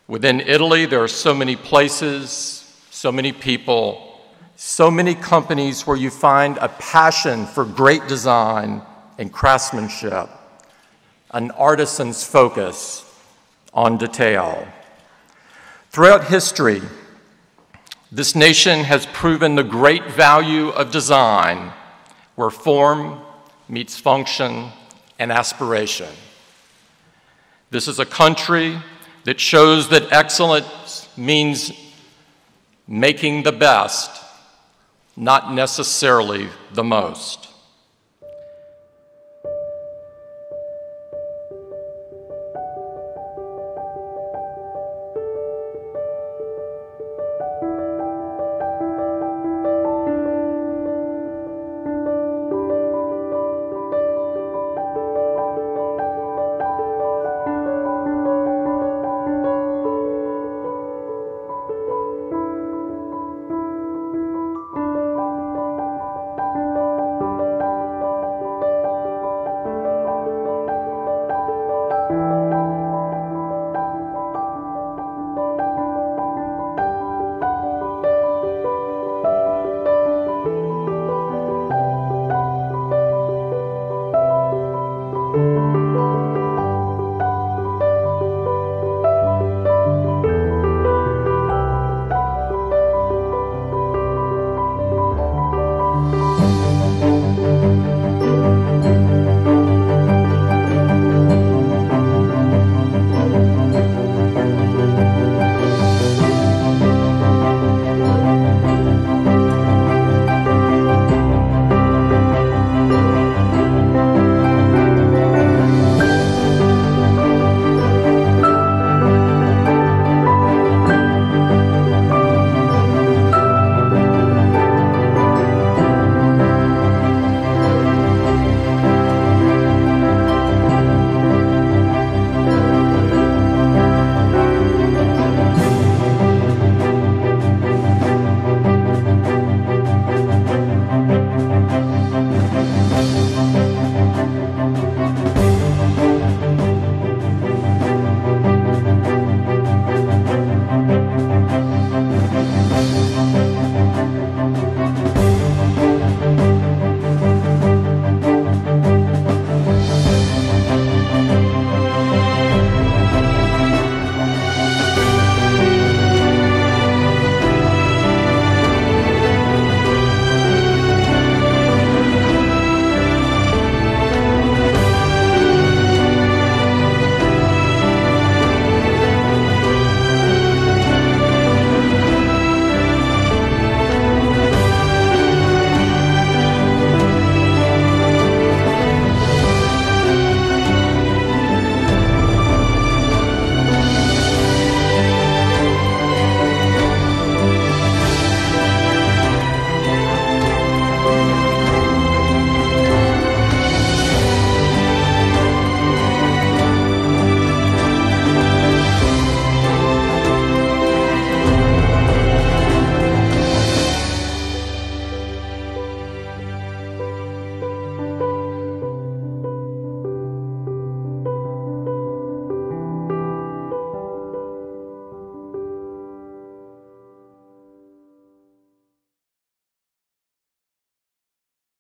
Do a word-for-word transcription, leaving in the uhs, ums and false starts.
Within Italy, there are so many places, so many people, so many companies where you find a passion for great design and craftsmanship, an artisan's focus on detail. Throughout history, this nation has proven the great value of design, where form meets function and aspiration. This is a country that shows that excellence means making the best, not necessarily the most.